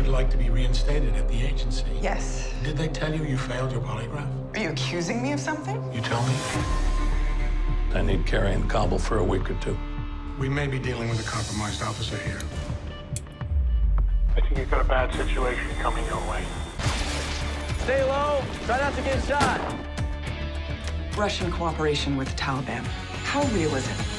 like to be reinstated at the agency. Yes. Did they tell you you failed your polygraph? Are you accusing me of something? You tell me. I need Carrie in Kabul for a week or two. We may be dealing with a compromised officer here. I think you've got a bad situation coming your way. Stay low. Try not to get shot. Russian cooperation with the Taliban. How real is it?